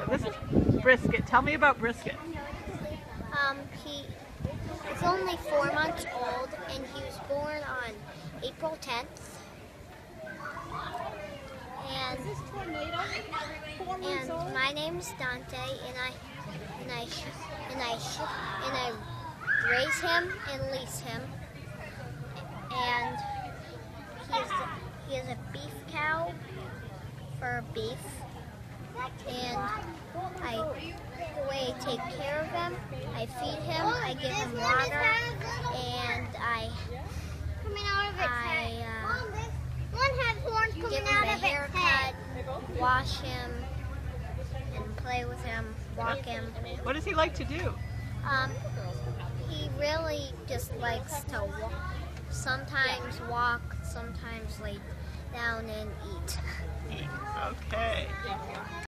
This is Brisket. Tell me about Brisket. He's only 4 months old, and he was born on April 10th. And my name's Dante, and I raise him and lease him. And he is a beef cow for beef. And the way I take care of him, I feed him, I give him water, and I give him a haircut, wash him, and play with him, walk him. What does he like to do? He really just likes to sometimes walk, sometimes lay down and eat. Okay.